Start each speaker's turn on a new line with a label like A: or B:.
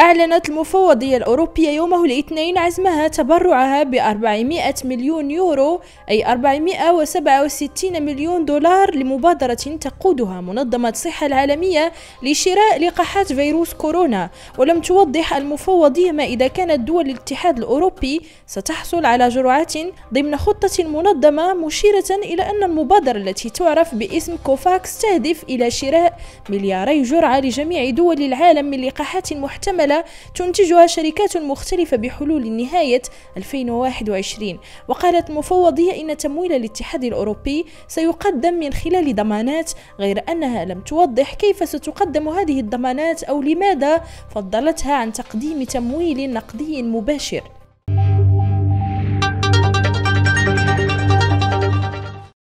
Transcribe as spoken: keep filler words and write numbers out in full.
A: أعلنت المفوضية الأوروبية يومه الاثنين عزمها تبرعها ب أربعمائة مليون يورو أي أربعمائة وسبعة وستين مليون دولار لمبادرة تقودها منظمة الصحة العالمية لشراء لقاحات فيروس كورونا. ولم توضح المفوضية ما إذا كانت دول الاتحاد الأوروبي ستحصل على جرعات ضمن خطة المنظمة، مشيرة إلى أن المبادرة التي تعرف باسم كوفاكس تهدف إلى شراء ملياري جرعة لجميع دول العالم من لقاحات محتملة تنتجها شركات مختلفة بحلول نهاية ألفين وواحد وعشرين. وقالت المفوضية إن تمويل الاتحاد الأوروبي سيقدم من خلال ضمانات، غير أنها لم توضح كيف ستقدم هذه الضمانات أو لماذا فضلتها عن تقديم تمويل نقدي مباشر.